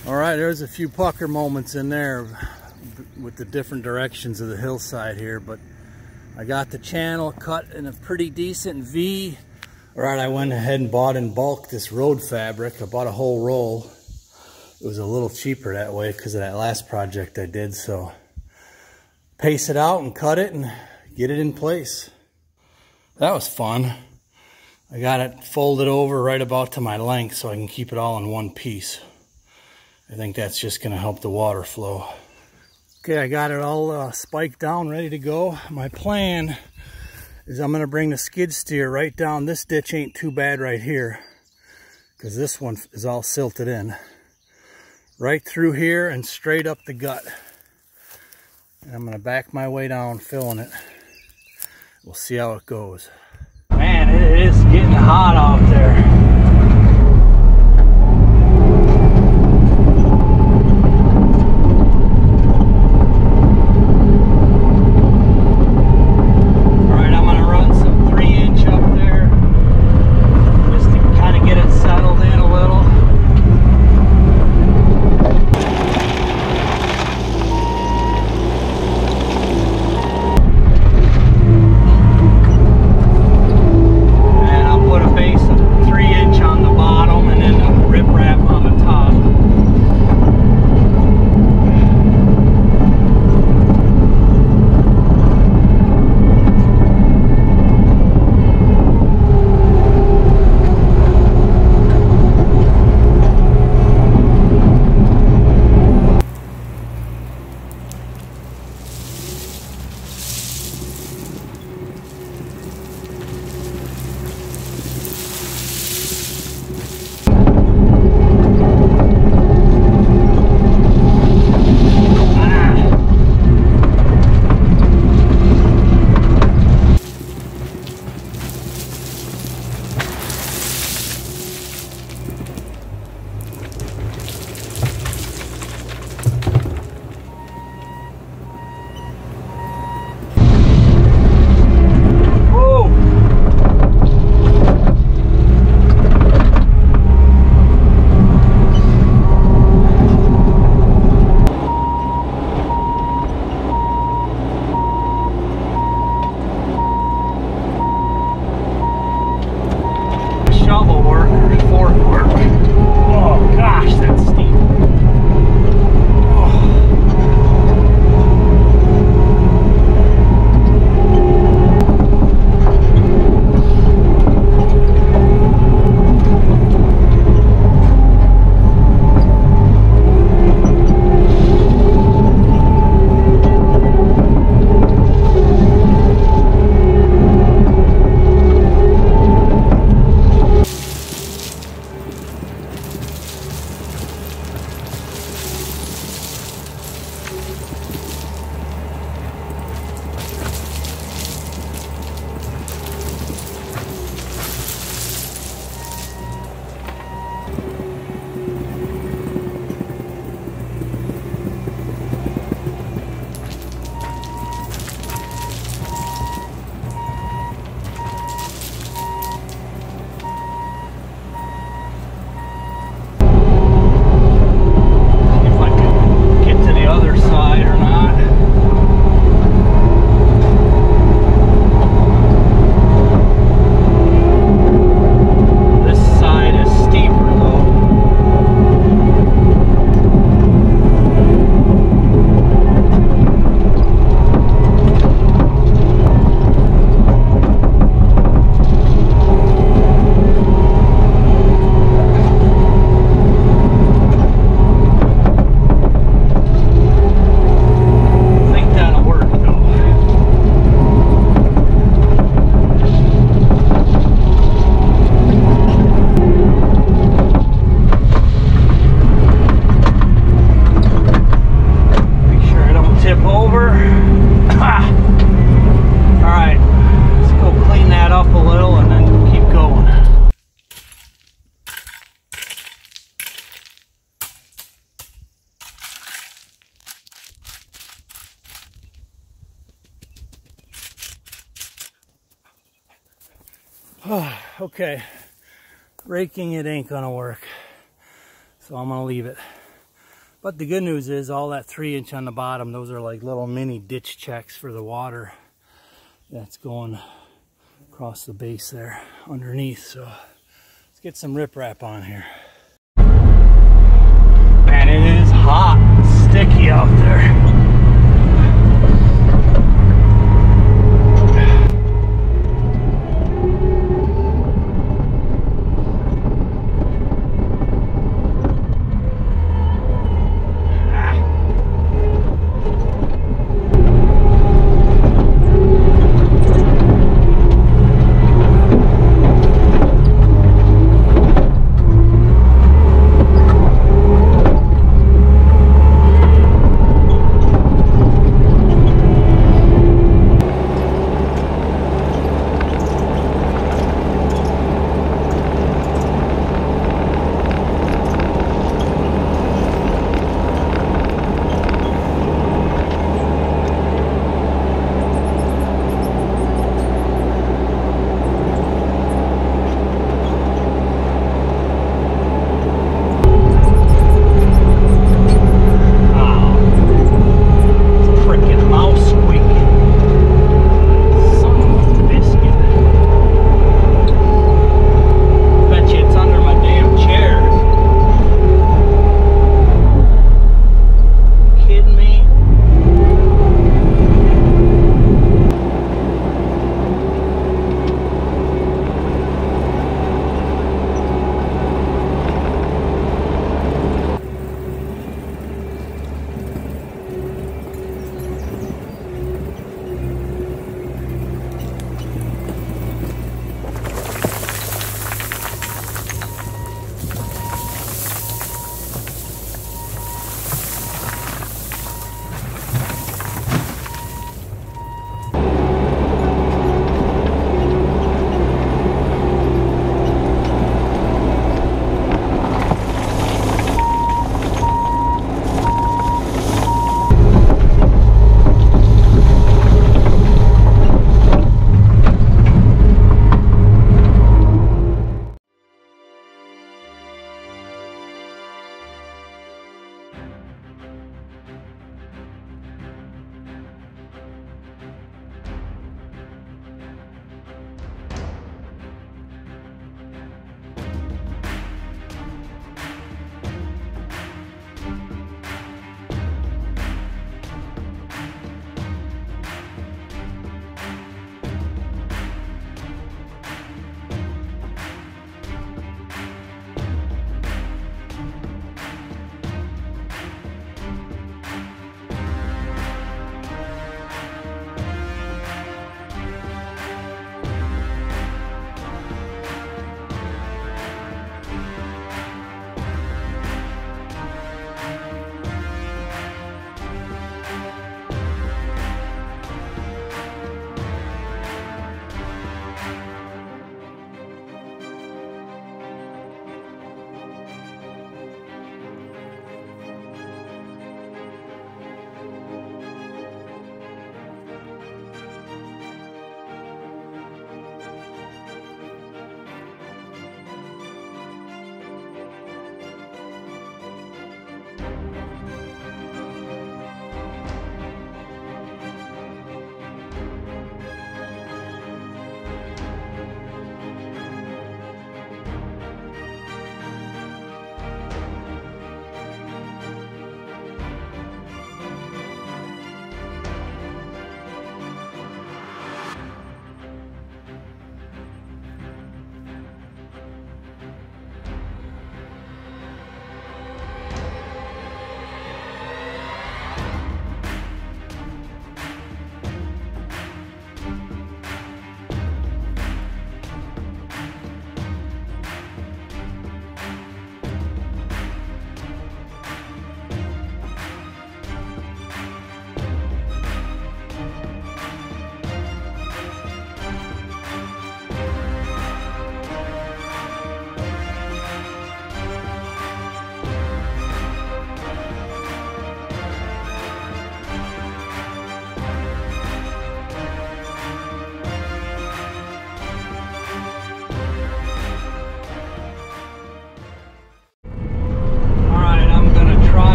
All right, there's a few pucker moments in there with the different directions of the hillside here, but I got the channel cut in a pretty decent V. All right, I went ahead and bought in bulk this road fabric. I bought a whole roll. It was a little cheaper that way because of that last project I did. So pace it out and cut it and get it in place. That was fun. I got it folded over right about to my length so I can keep it all in one piece. I think that's just going to help the water flow. Okay, I got it all spiked down, ready to go. My plan is I'm going to bring the skid steer right down. This ditch ain't too bad right here because this one is all silted in. Right through here and straight up the gut. And I'm going to back my way down, filling it. We'll see how it goes. Man, it is getting hot out there. Okay, raking it ain't gonna work, so I'm gonna leave it. But the good news is all that 3-inch on the bottom, those are like little mini ditch checks for the water that's going across the base there underneath. So let's get some riprap on here. Man, it is hot and sticky out there.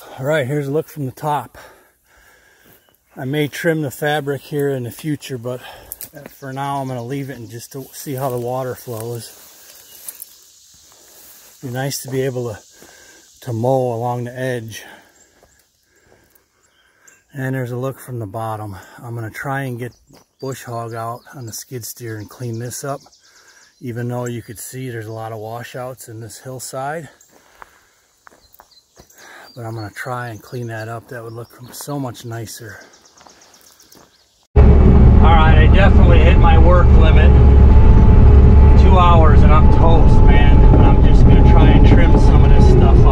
All right, here's a look from the top. I may trim the fabric here in the future, but for now I'm going to leave it and just to see how the water flows. Be nice to be able to mow along the edge. And there's a look from the bottom. I'm going to try and get bush hog out on the skid steer and clean this up, even though you could see there's a lot of washouts in this hillside. But I'm going to try and clean that up. That would look so much nicer. Alright, I definitely hit my work limit. 2 hours and I'm toast, man. I'm just going to try and trim some of this stuff